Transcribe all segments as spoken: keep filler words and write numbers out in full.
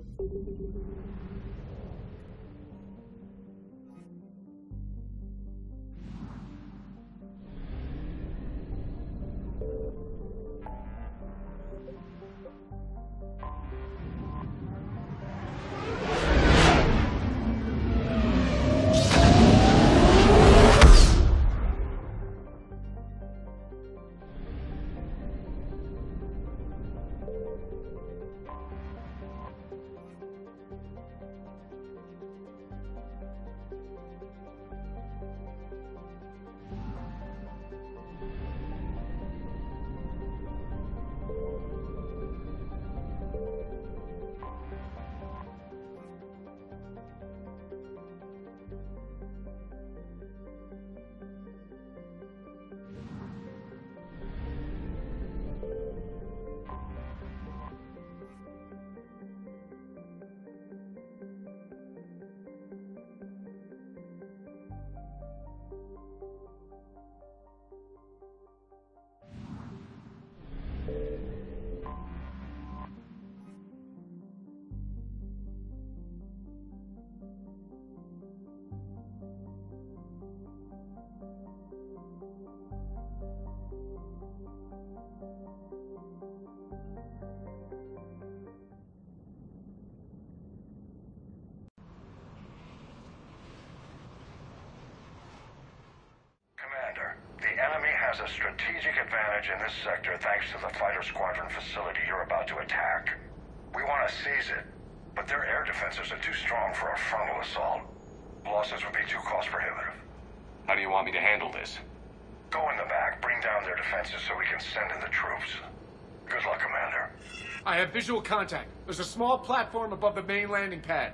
A strategic advantage in this sector thanks to the fighter squadron facility you're about to attack. We want to seize it, but their air defenses are too strong for a frontal assault. Losses would be too cost prohibitive. How do you want me to handle this? Go in the back, bring down their defenses so we can send in the troops. Good luck, Commander. I have visual contact. There's a small platform above the main landing pad.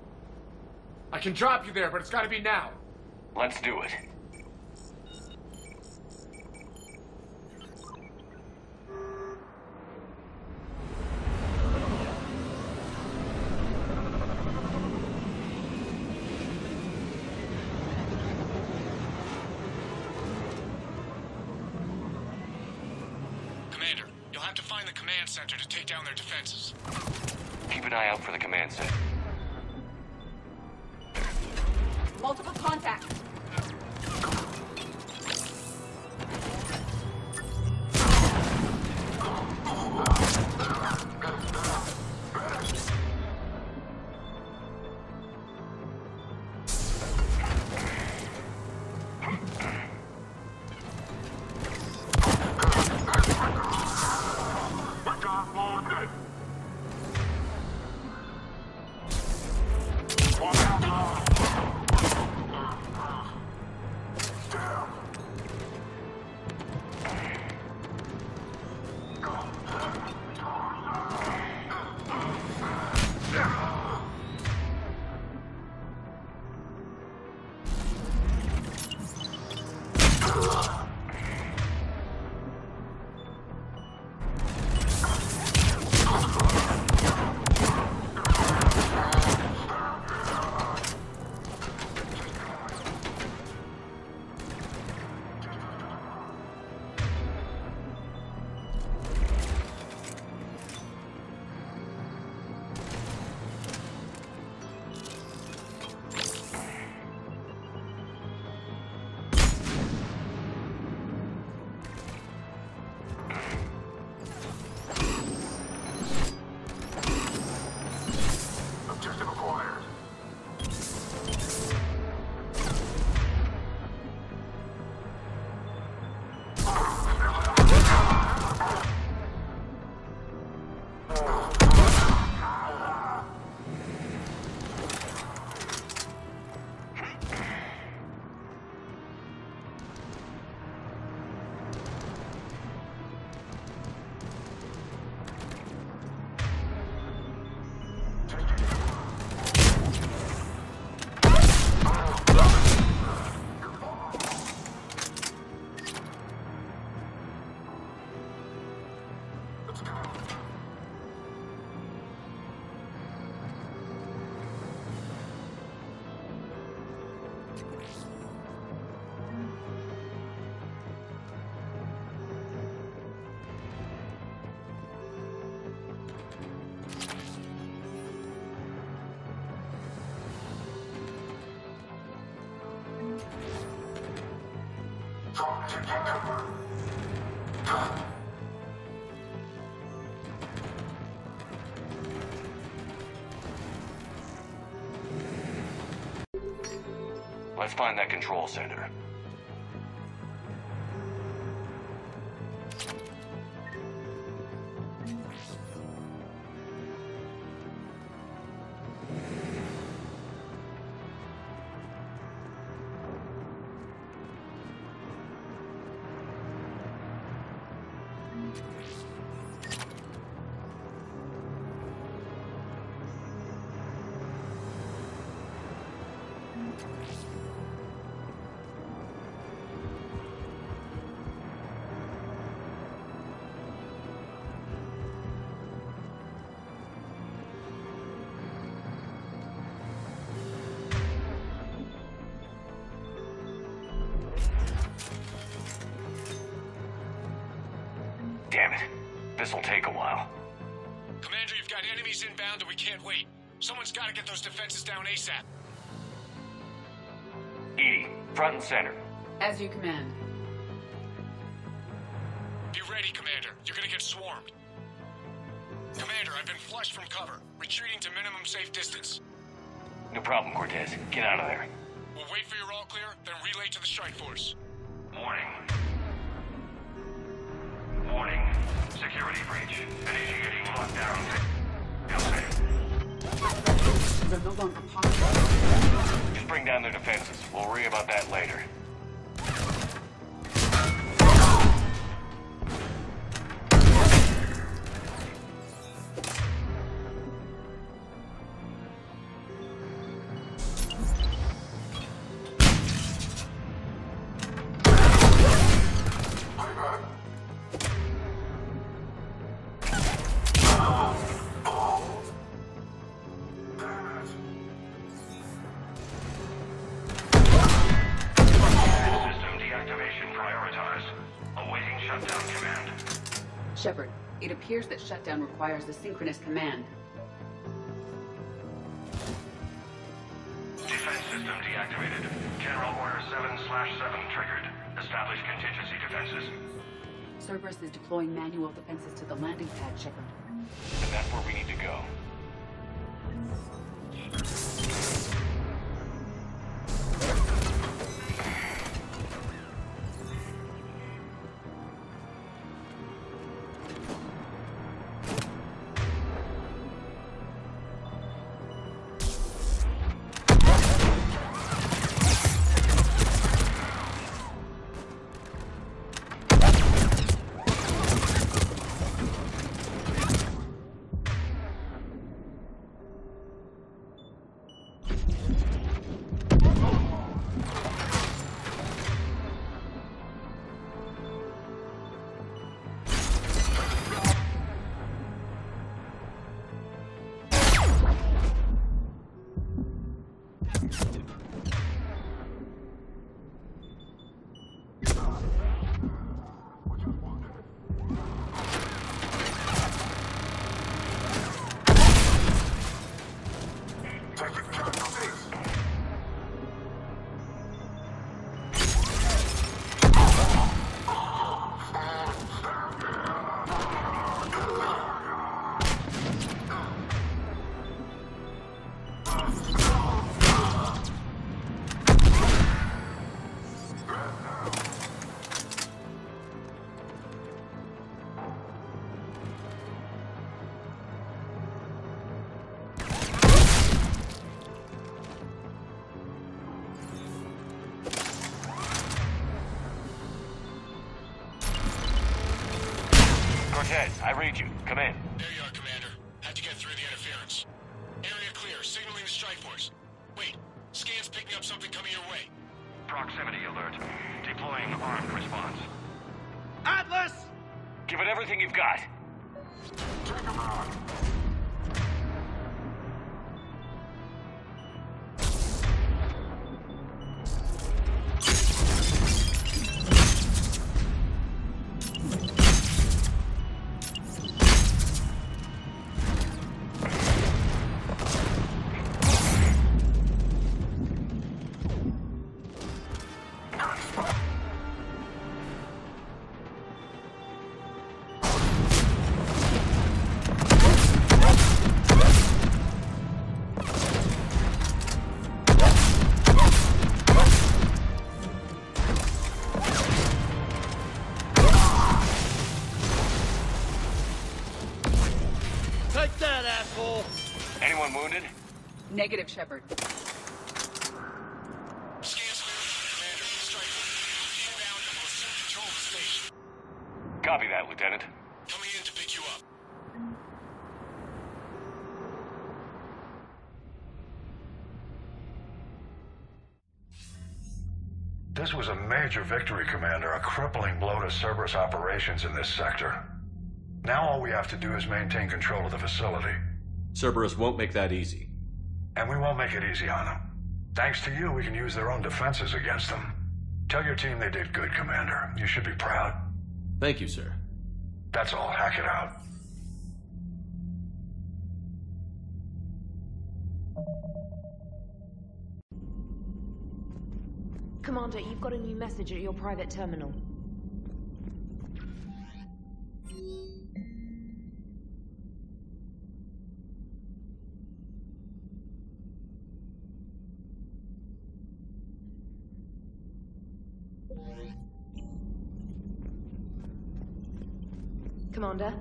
I can drop you there, but it's gotta be now. Let's do it. Center to take down their defenses. Keep an eye out for the command center. Multiple contacts. Let's find that control center. Damn it. This'll take a while. Commander, you've got enemies inbound and we can't wait. Someone's got to get those defenses down ASAP. EDI, front and center. As you command. Be ready, Commander. You're gonna get swarmed. Commander, I've been flushed from cover. Retreating to minimum safe distance. No problem, Cortez. Get out of there. We'll wait for your all clear, then relay to the strike force. Warning. Warning. Security breach. Initiating lockdown. Feel safe. They're no longer possible. Just bring down their defenses. We'll worry about that later. Shepard, it appears that shutdown requires a synchronous command. Defense system deactivated. General Order seven slash seven triggered. Establish contingency defenses. Cerberus is deploying manual defenses to the landing pad, Shepard. And that's where we need to go. Cortez, I read you. Come in. There you are, Commander. Had to get through the interference. Area clear, signaling the strike force. Wait, scan's picking up something coming your way. Proximity alert. Deploying armed response. Atlas! Give it everything you've got. Take him out. Take that, asshole! Anyone wounded? Negative, Shepard. Copy that, Lieutenant. Coming in to pick you up. This was a major victory, Commander. A crippling blow to Cerberus operations in this sector. Now all we have to do is maintain control of the facility. Cerberus won't make that easy. And we won't make it easy on them. Thanks to you, we can use their own defenses against them. Tell your team they did good, Commander. You should be proud. Thank you, sir. That's all. Hack it out. Commander, you've got a new message at your private terminal. Commander?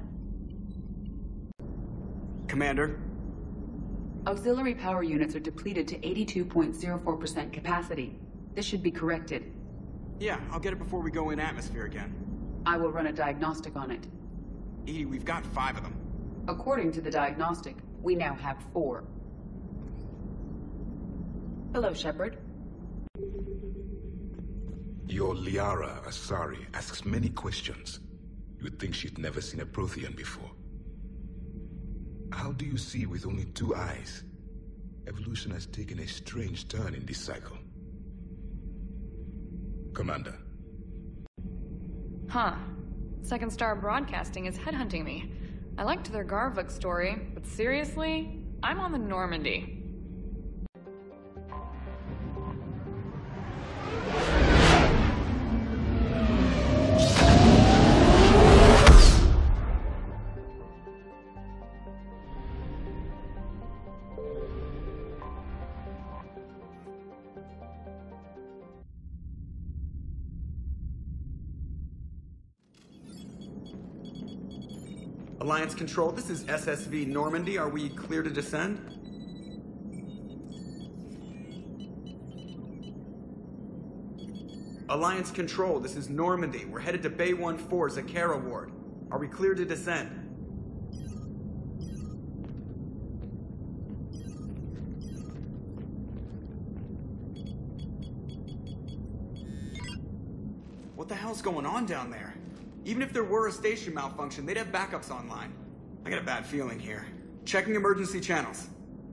Commander? Auxiliary power units are depleted to eighty-two point zero four percent capacity. This should be corrected. Yeah, I'll get it before we go in atmosphere again. I will run a diagnostic on it. Edie, we've got five of them. According to the diagnostic, we now have four. Hello, Shepard. Your Liara Asari asks many questions. You would think she'd never seen a Prothean before. How do you see with only two eyes? Evolution has taken a strange turn in this cycle. Commander. Huh. Second Star Broadcasting is headhunting me. I liked their Garvik story, but seriously, I'm on the Normandy. Alliance Control, this is S S V Normandy. Are we clear to descend? Alliance Control, this is Normandy. We're headed to Bay one four, Zakara Ward. Are we clear to descend? What the hell's going on down there? Even if there were a station malfunction, they'd have backups online. I got a bad feeling here. Checking emergency channels.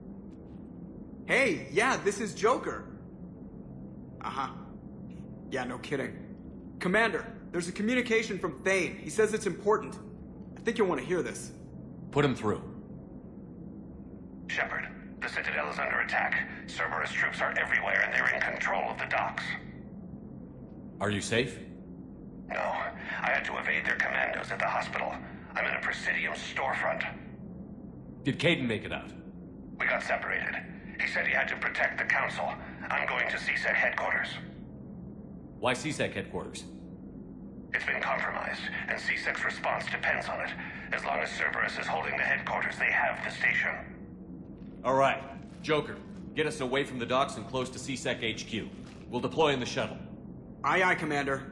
Hey, yeah, this is Joker. Uh-huh. Yeah, no kidding. Commander, there's a communication from Thane. He says it's important. I think you'll want to hear this. Put him through. Shepard, the Citadel is under attack. Cerberus troops are everywhere and they're in control of the docks. Are you safe? No, I had to evade their commandos at the hospital. I'm in a Presidium storefront. Did Kaidan make it out? We got separated. He said he had to protect the Council. I'm going to C SEC headquarters. Why C SEC headquarters? It's been compromised, and C SEC's response depends on it. As long as Cerberus is holding the headquarters, they have the station. All right. Joker, get us away from the docks and close to C SEC H Q. We'll deploy in the shuttle. Aye, aye, Commander.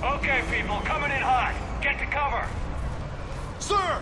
Okay, people, coming in hot. Get to cover. Sir!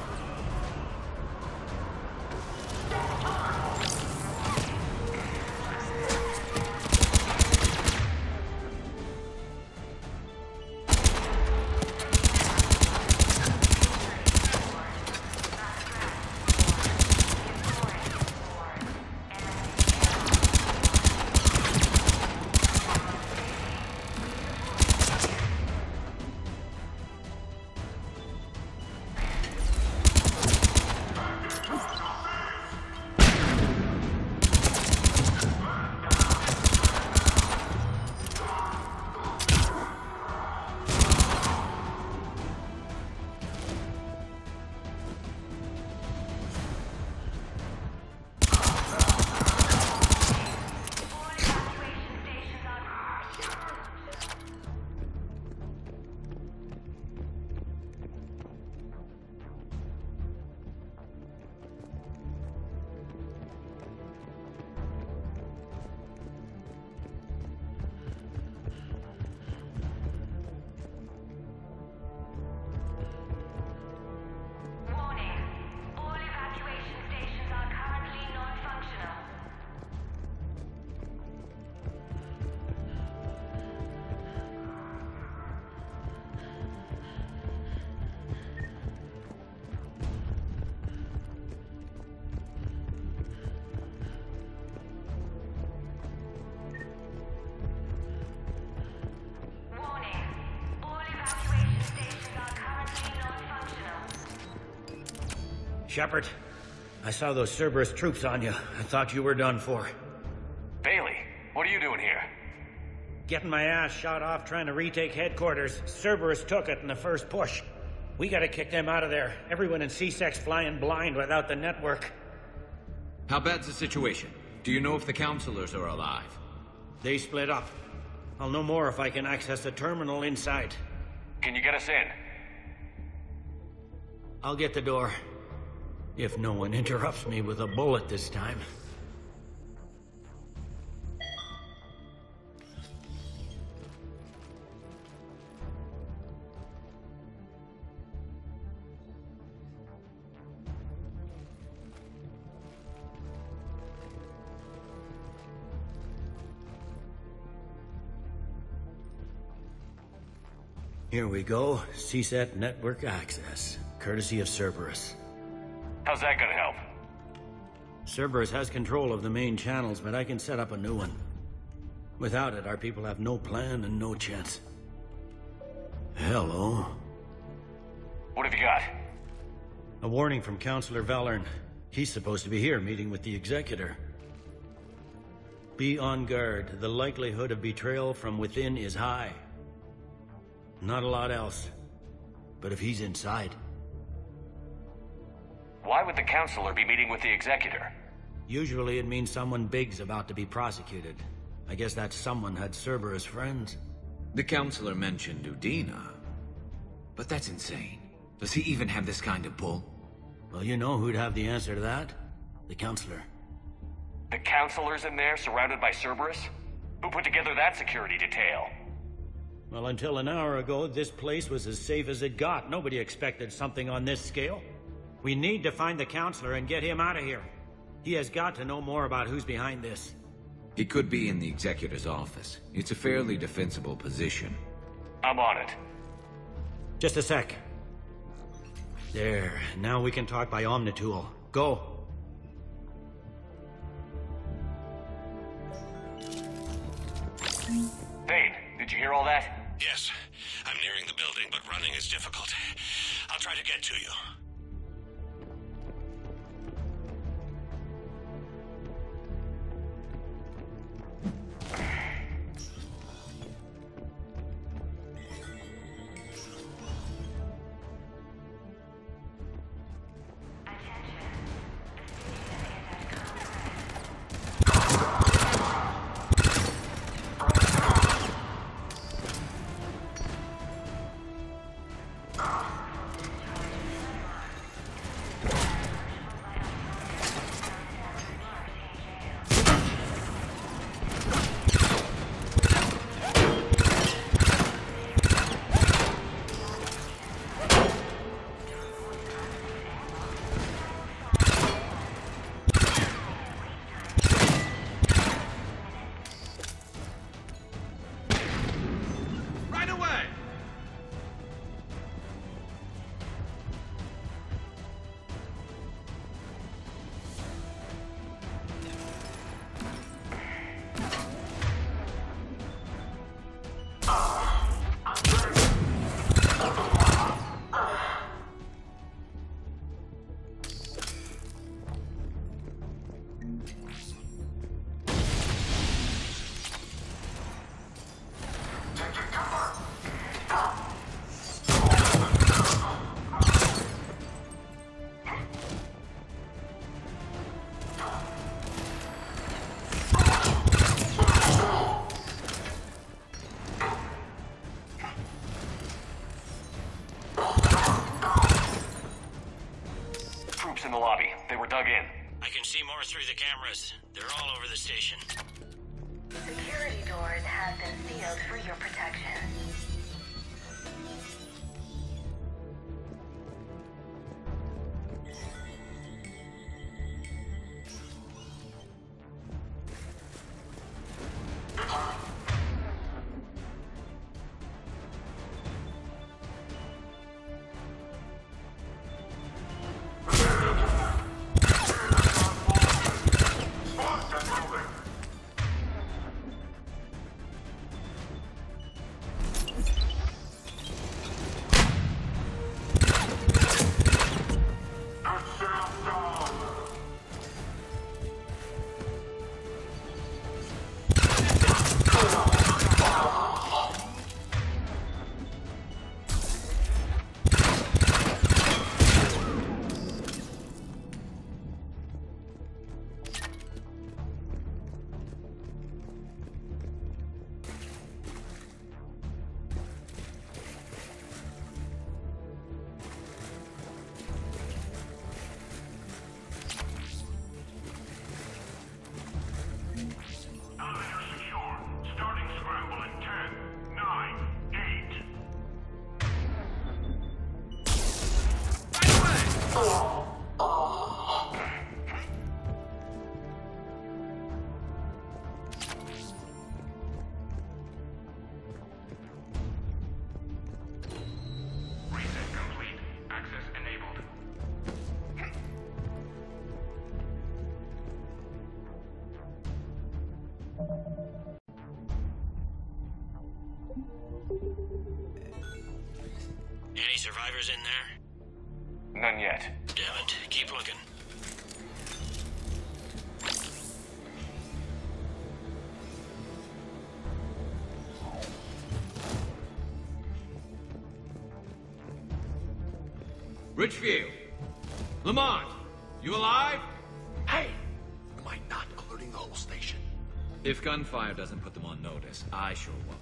Shepard, I saw those Cerberus troops on you. I thought you were done for. Bailey, what are you doing here? Getting my ass shot off trying to retake headquarters. Cerberus took it in the first push. We gotta kick them out of there. Everyone in C SEC's flying blind without the network. How bad's the situation? Do you know if the counselors are alive? They split up. I'll know more if I can access the terminal inside. Can you get us in? I'll get the door. If no one interrupts me with a bullet this time. Here we go. C SET network access, courtesy of Cerberus. How's that gonna help? Cerberus has control of the main channels, but I can set up a new one. Without it, our people have no plan and no chance. Hello. What have you got? A warning from Counselor Valern. He's supposed to be here meeting with the Executor. Be on guard. The likelihood of betrayal from within is high. Not a lot else. But if he's inside... Why would the Counselor be meeting with the Executor? Usually it means someone big's about to be prosecuted. I guess that someone had Cerberus friends. The Counselor mentioned Udina. But that's insane. Does he even have this kind of pull? Well, you know who'd have the answer to that? The Counselor. The Counselor's in there, surrounded by Cerberus? Who put together that security detail? Well, until an hour ago, this place was as safe as it got. Nobody expected something on this scale. We need to find the Counselor and get him out of here. He has got to know more about who's behind this. He could be in the Executor's office. It's a fairly defensible position. I'm on it. Just a sec. There. Now we can talk by Omnitool. Go. Thane, did you hear all that? Yes. I'm nearing the building, but running is difficult. I'll try to get to you. dug in. I can see more through the cameras. They're all over the station. Security doors have been sealed for your protection. Any survivors in there? None yet. Damn it. Keep looking. Richfield! Lamont! You alive? Hey! You mind not alerting the whole station? If gunfire doesn't put them on notice, I sure won't.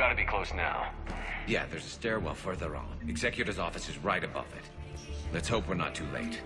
gotta be close now. Yeah, there's a stairwell further on. Executor's office is right above it. Let's hope we're not too late.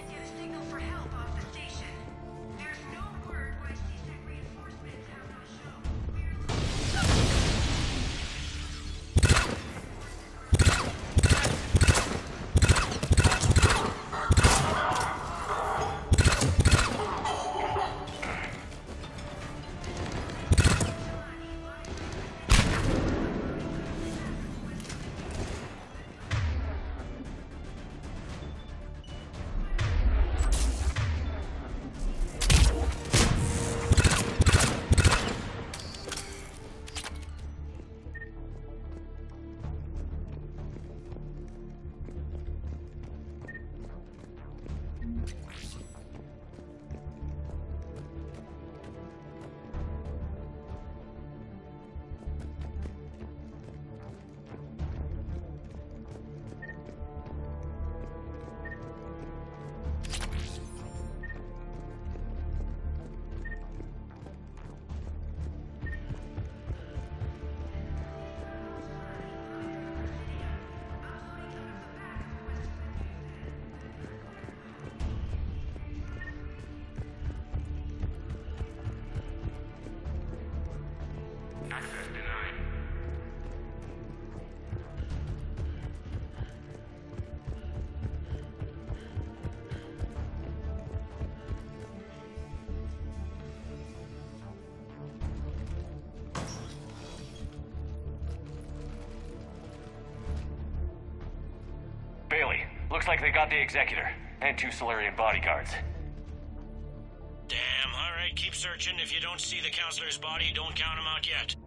Bailey, looks like they got the Executor, and two Solarian bodyguards. Damn, alright, keep searching. If you don't see the Counselor's body, don't count him out yet.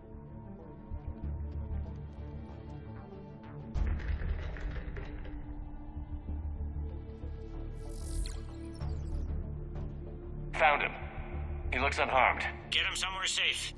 Found him. He looks unharmed. Get him somewhere safe.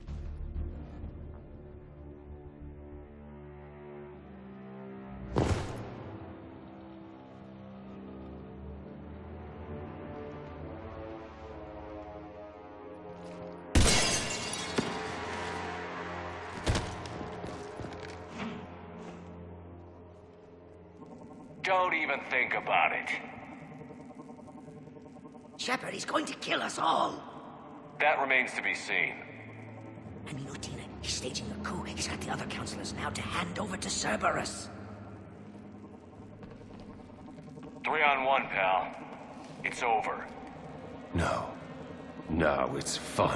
Don't even think about it. Shepard, he's going to kill us all. That remains to be seen. I mean, Udina, he's staging a coup. He's got the other counselors now to hand over to Cerberus. Three on one, pal. It's over. No. No, it's fun.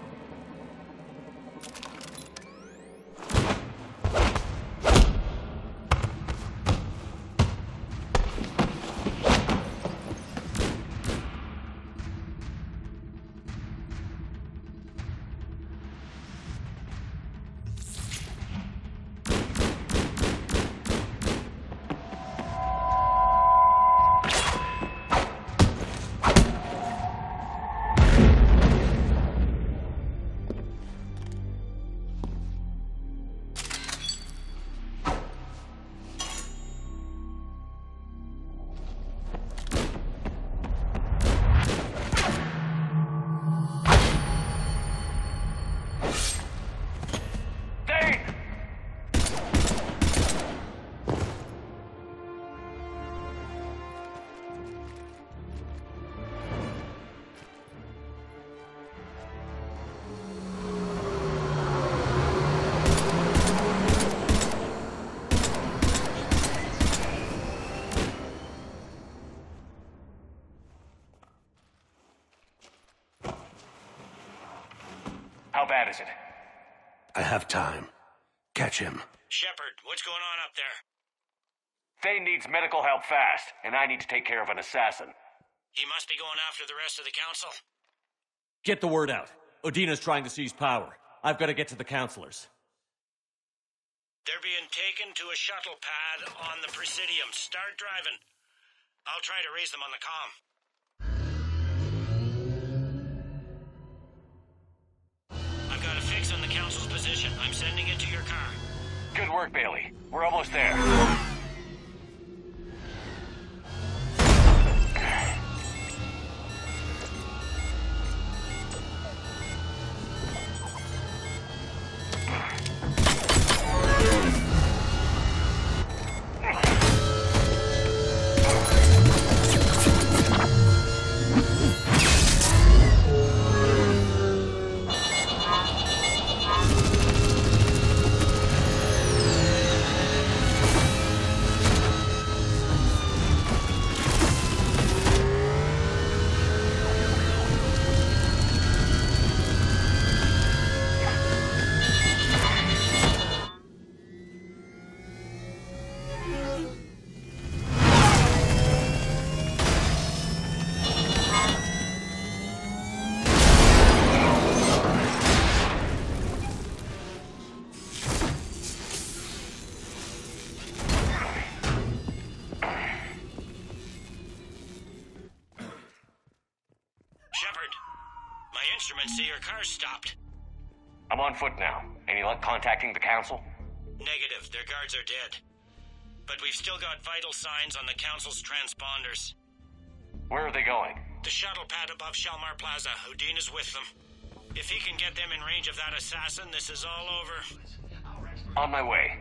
How bad is it? I have time. Catch him. Shepard, what's going on up there? Thane needs medical help fast, and I need to take care of an assassin. He must be going after the rest of the council. Get the word out. Udina's trying to seize power. I've got to get to the counselors. They're being taken to a shuttle pad on the Presidium. Start driving. I'll try to raise them on the comm. I've got a fix on the council's position. I'm sending it to your car. Good work, Bailey. We're almost there. My instruments say your car's stopped. I'm on foot now. Any luck contacting the council? Negative. Their guards are dead. But we've still got vital signs on the council's transponders. Where are they going? The shuttle pad above Shalmar Plaza. Udine is with them. If he can get them in range of that assassin, this is all over. On my way.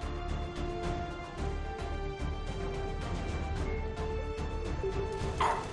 Ah!